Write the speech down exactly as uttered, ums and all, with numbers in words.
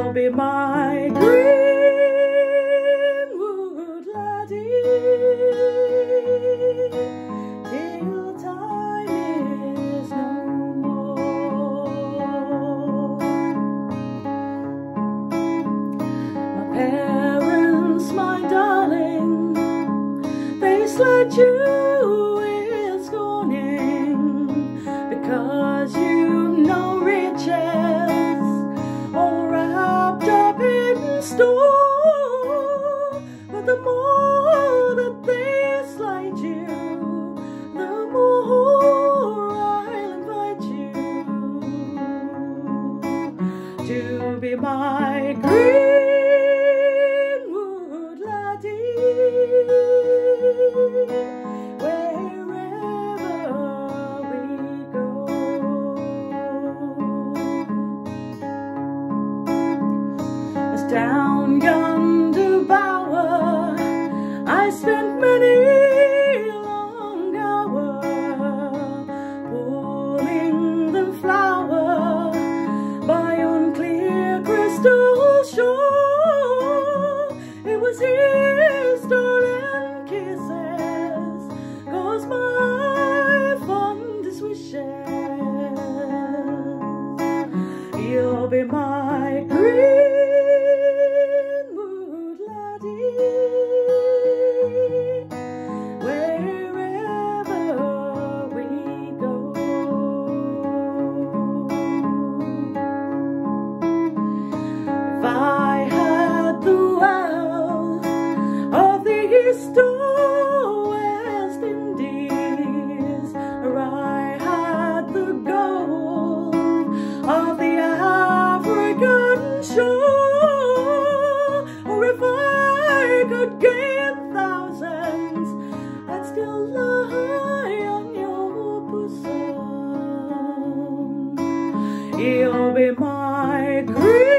You'll be my Greenwood Laddie till time is no more. My parents, my darling, they sledge you with scorning because you've no riches all wrapped up in store. But the more that they slight you, the more I'll invite you to be my Greenwood Laddie wherever we go. As down yonder bower I spent many long hours pulling the flower by unclear crystal shore. It was his stolen kisses caused my fondest wishes. You'll be my Greenwood Laddie wherever we go. If I had the wealth of the East or West Indies, or I had the gold of the African shore, or if I could gain thousands, I'd still lie on your bosom. You'll be my Green